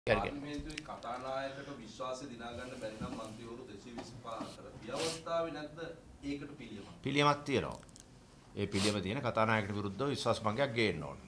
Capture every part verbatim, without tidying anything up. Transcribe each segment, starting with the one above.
පාර්ලිමේන්තුවේ කතානායකට විශ්වාසය දිනා ගන්න බැරි නම් මන්ත්‍රීවරු දෙසිය විසිපහ අතර ව්‍යවස්ථාවේ නැද්ද ඒකට පිළියමක්? පිළියමක් තියෙනවා. ඒ පිළියම තියෙන කතානායකට විරුද්ධව විශ්වාස භංගයක් ගේන්න ඕන.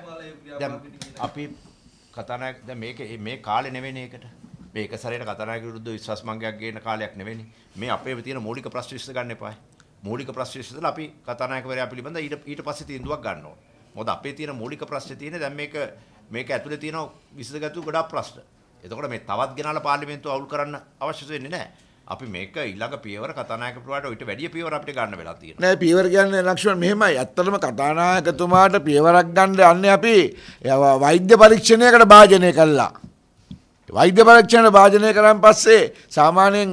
දැන් අපි කතානායක දැන් මේක මේ කාලේ නෙවෙයි ඒකට. මේක සැරේට කතානායක විරුද්ධව විශ්වාස භංගයක් ගේන කාලයක් නෙවෙයි. මේ අපේ තියෙන මූලික ප්‍රශ්න විසඳ ගන්න එපායි. මූලික ප්‍රශ්න විසඳලා අපි කතානායකවරයා පිළිබඳ ඊට ඊට පස්සේ තීන්දුවක් ගන්න ඕන. මොකද අපේ තියෙන මූලික ප්‍රශ්නේ තියෙන්නේ දැන් මේක මේක ඇතුලේ තියෙන විසඳගත්තු ගොඩාක් ප්‍රශ්න. එතකොට මේ තවත් ගෙනාලා පාර්ලිමේන්තුව අවුල් කරන්න අවශ්‍ය වෙන්නේ නැහැ. අපි මේක ඊළඟ පියවර කතානායකතුමාට ඊට වැඩි පියවර අපිට ගන්න වෙලා තියෙනවා. නෑ පියවර කියන්නේ ලක්ෂණ මෙහෙමයි. ඇත්තටම කතානායකතුමාට පියවරක් ගන්න යන්නේ අපි වෛද්‍ය පරීක්ෂණයකට භාජනය කළා. වෛද්‍ය පරීක්ෂණයට භාජනය කරන් පස්සේ සාමාන්‍යයෙන්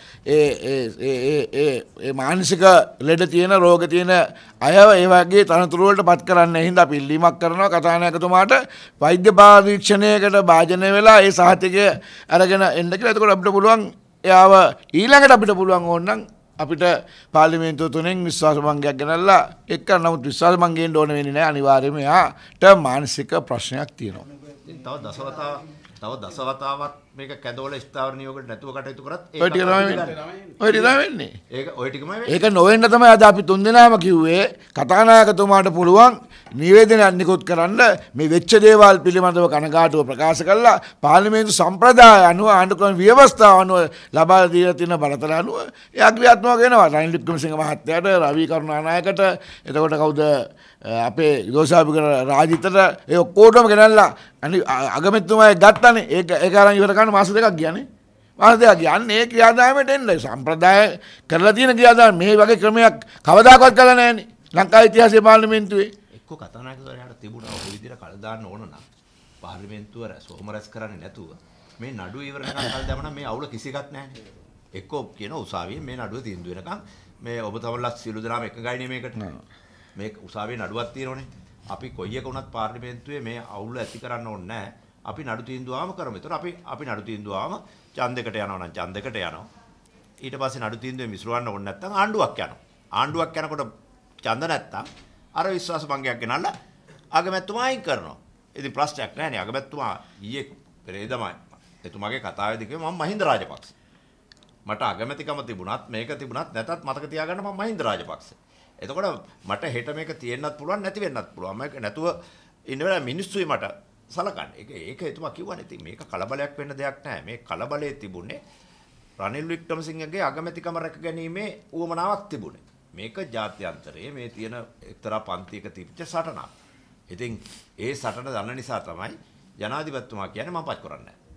ඒ ඒ ඒ ඒ ඒ මානසික ලෙඩ තියෙන රෝග තියෙන අයව ඒ වගේ තනතුරු වලට පත් කරන්න හින්දා අපි ඉල්ලීමක් කරනවා කතානායකතුමාට වෛද්‍ය පරීක්ෂණයකට භාජනය වෙලා ඒ සහතිකය අරගෙන එන්න කියලා. එතකොට අපිට පුළුවන් එයාව ඊළඟට අපිට පුළුවන් ඕනනම් අපිට පාර්ලිමේන්තුව තුනෙන් විශ්වාස භංගයක් ගෙනල්ලා එක්ක නමුත් විශ්වාස භංගයෙන් ඕන වෙන්නේ නැහැ. අනිවාර්යයෙන්ම එයාට මානසික ප්‍රශ්නයක් තියෙනවා. ඉතින් තව දසවතාව තව දසවතාවක් මේක කැදවල ස්ථාවර නියෝගයට නැතුව කටයුතු කරත් ඒක ඔය ටික තමයි වෙන්නේ. ඒක ඔය ටිකමයි වෙන්නේ. ඒක නොවෙන්න තමයි අද අපි තුන්දෙනාම කිව්වේ කතානායකතුමාට පුළුවන් නිවේදනයක් නිකුත් කරන්න මේ වෙච්ච දේවල් පිළිබඳව කනගාටුව ප්‍රකාශ කළා පාර්ලිමේන්තු සම්ප්‍රදාය අනුව ආණ්ඩුක්‍රම ව්‍යවස්ථාව අනුව ලබා දීලා තියෙන බලතල අනුව එයා ක්‍රියාත්මක වෙනවා. රනිල් වික්‍රමසිංහ මහත්තයාට රවි කරුණානායකට එතකොට කවුද අපේ යෝසාපික රාජිතට ඒ ඔක්කොටම ගෙනල්ලා අනිත් අගමැතිතුමායි ගත්තානේ. ඒක ඒක අරන් ඉවර කරන්න මාස දෙකක් ගියානේ. මාස දෙකක් ගියන්නේ ඒ ක්‍රියාදාමයට එන්න. සම්ප්‍රදාය කරලා තියෙන ක්‍රියාදාම මේ වගේ ක්‍රමයක් කවදාකවත් කරලා නැහැනේ ලංකාවේ ඉතිහාසයේ පාර්ලිමේන්තුවේ. එක්ක කතානායකවරයාට තිබුණා ඔය විදිහට කල් දාන්න ඕන නම් පාර්ලිමේන්තුව සෝම රැස් කරන්නේ නැතුව මේ නඩුව ඉවර වෙනකන් කල් දැමන මේ අවුල කිසි එකක් නැහැනේ. එක්ක කියන උසාවියේ මේ නඩුව තීන්දුව වෙනකන් මේ ඔබ තමන්ලා සියලු දෙනාම එකගයිනේ මේකට. මේ උසාවියේ නඩුවක් තියෙනෝනේ. අපි කොයි එක වුණත් පාර්ලිමේන්තුවේ මේ අවුල ඇති කරන්න ඕනේ නැහැ. අපි නඩු තීන්දුවාම කරමු. ඒතර අපි අපි නඩු තීන්දුවාම ඡන්දයකට යනවා නම් ඡන්දයකට යනවා. ඊට පස්සේ නඩු තීන්දුවේ මිසුරවන්න ඕනේ නැත්නම් ආණ්ඩුවක් යනවා. ආණ්ඩුවක් යනකොට ඡන්ද නැත්නම් අර විශ්වාස භංගයක් ගෙනල්ලා අගමැතිතුමා අයින් කරනවා. ඉතින් ප්‍රශ්නයක් නැහැ නේ. අගමැතිතුමා ඊයේ පෙරේදමයි එතුමාගේ කතාවේදී කිව්වේ මම මහින්ද රාජපක්ෂ. මට අගමැතිකම තිබුණත් මේක තිබුණත් නැතත් මතක තියාගන්න මම මහින්ද රාජපක්ෂ. එතකොට මට හෙට මේක තියෙන්නත් පුළුවන් නැති වෙන්නත් පුළුවන්. මේක නැතුව ඉන්න වෙලාව මිනිස්සුයි මට සලකන්නේ. ඒක ඒක එතුමා කිව්වනේ. ඉතින් මේක කලබලයක් වෙන්න දෙයක් නැහැ. මේ කලබලයේ තිබුණේ රනිල් වික්‍රමසිංහගේ අගමැතිකම රැකගැනීමේ උවමනාවක් තිබුණේ. මේක ජාත්‍යන්තරයේ මේ තියෙන එක්තරා පන්තියක තිබිච්ච සටනක්. ඉතින් ඒ සටන දන්න නිසා තමයි ජනාධිපතිතුමා කියන්නේ මම පත් කරන්නේ නැහැ.